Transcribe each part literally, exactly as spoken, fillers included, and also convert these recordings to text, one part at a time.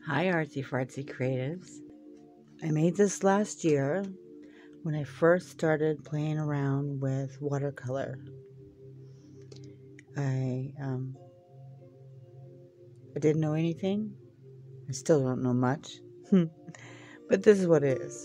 Hi, Artsy Fartsy Creatives. I made this last year when I first started playing around with watercolor. I, um, I didn't know anything. I still don't know much. But this is what it is.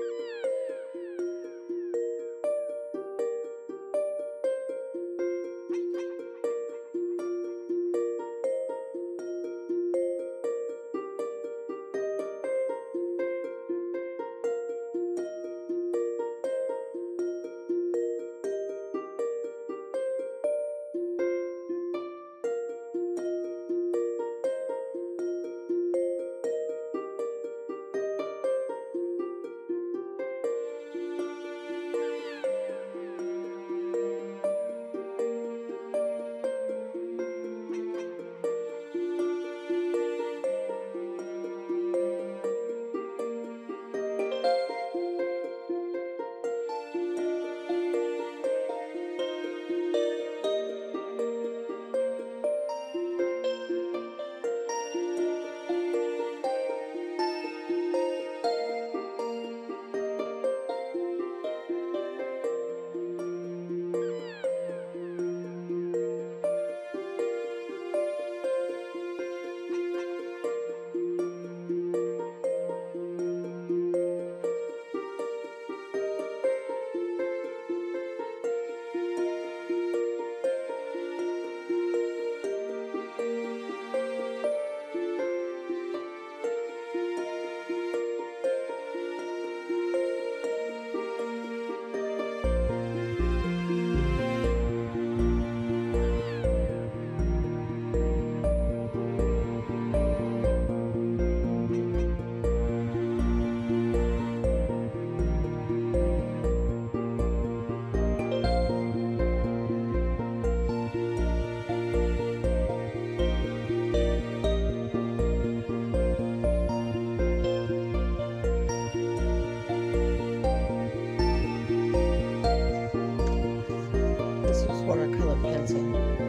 This was watercolor pencil.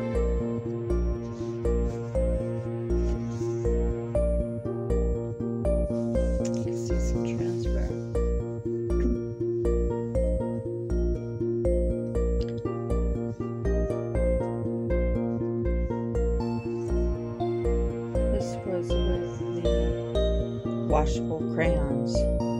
You can see some transparent. This was with the washable crayons.